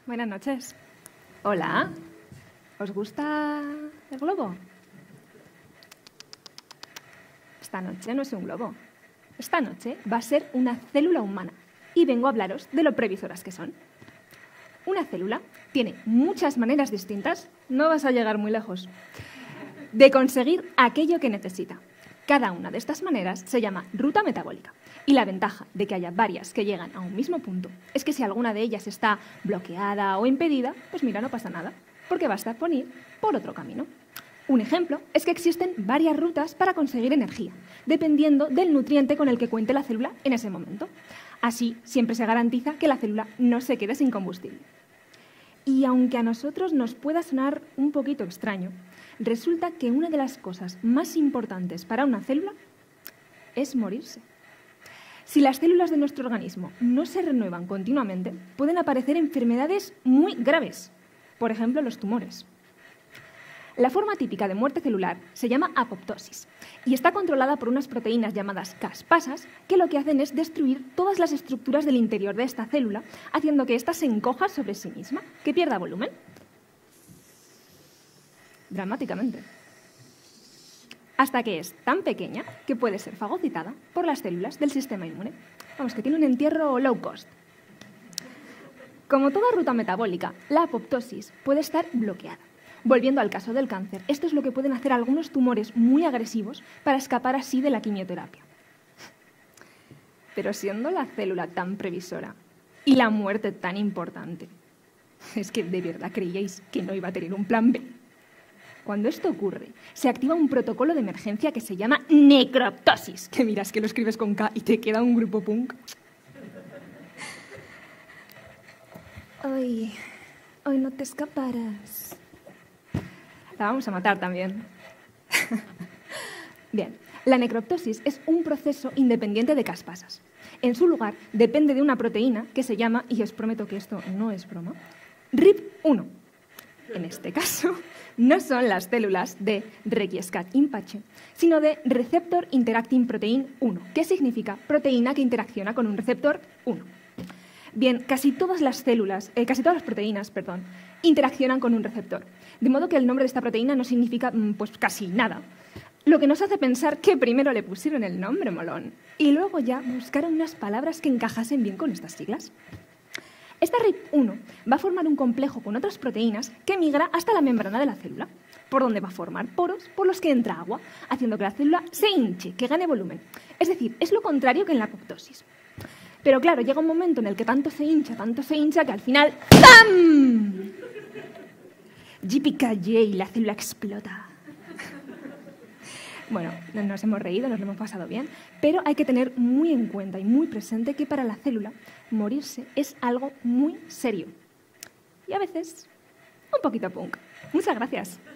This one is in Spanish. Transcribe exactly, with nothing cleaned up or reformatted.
Buenas noches. Hola. ¿Os gusta el globo? Esta noche no es un globo. Esta noche va a ser una célula humana. Y vengo a hablaros de lo previsoras que son. Una célula tiene muchas maneras distintas, no vas a llegar muy lejos, de conseguir aquello que necesita. Cada una de estas maneras se llama ruta metabólica. Y la ventaja de que haya varias que llegan a un mismo punto es que si alguna de ellas está bloqueada o impedida, pues mira, no pasa nada, porque basta por ir por otro camino. Un ejemplo es que existen varias rutas para conseguir energía, dependiendo del nutriente con el que cuente la célula en ese momento. Así, siempre se garantiza que la célula no se quede sin combustible. Y aunque a nosotros nos pueda sonar un poquito extraño, resulta que una de las cosas más importantes para una célula es morirse. Si las células de nuestro organismo no se renuevan continuamente, pueden aparecer enfermedades muy graves, por ejemplo, los tumores. La forma típica de muerte celular se llama apoptosis y está controlada por unas proteínas llamadas caspasas que lo que hacen es destruir todas las estructuras del interior de esta célula, haciendo que ésta se encoja sobre sí misma, que pierda volumen. Dramáticamente. Hasta que es tan pequeña que puede ser fagocitada por las células del sistema inmune. Vamos, que tiene un entierro low cost. Como toda ruta metabólica, la apoptosis puede estar bloqueada. Volviendo al caso del cáncer, esto es lo que pueden hacer algunos tumores muy agresivos para escapar así de la quimioterapia. Pero siendo la célula tan previsora y la muerte tan importante, ¿es que de verdad creíais que no iba a tener un plan be? Cuando esto ocurre, se activa un protocolo de emergencia que se llama necroptosis, que miras que lo escribes con K y te queda un grupo punk. Hoy, hoy no te escaparás. La vamos a matar también. Bien, la necroptosis es un proceso independiente de caspasas. En su lugar, depende de una proteína que se llama, y os prometo que esto no es broma, R I P uno. En este caso, no son las células de Requiescat-Impache, sino de Receptor Interacting Protein uno, que significa proteína que interacciona con un receptor uno. Bien, casi todas las células, eh, casi todas las proteínas, perdón, interaccionan con un receptor, de modo que el nombre de esta proteína no significa pues casi nada. Lo que nos hace pensar que primero le pusieron el nombre molón y luego ya buscaron unas palabras que encajasen bien con estas siglas. Esta R I P uno va a formar un complejo con otras proteínas que migra hasta la membrana de la célula, por donde va a formar poros por los que entra agua, haciendo que la célula se hinche, que gane volumen. Es decir, es lo contrario que en la apoptosis. Pero claro, llega un momento en el que tanto se hincha, tanto se hincha, que al final ¡pam! Yippee-ki-yay, la célula explota. Bueno, nos hemos reído, nos lo hemos pasado bien, pero hay que tener muy en cuenta y muy presente que para la célula morirse es algo muy serio. Y a veces un poquito punk. Muchas gracias.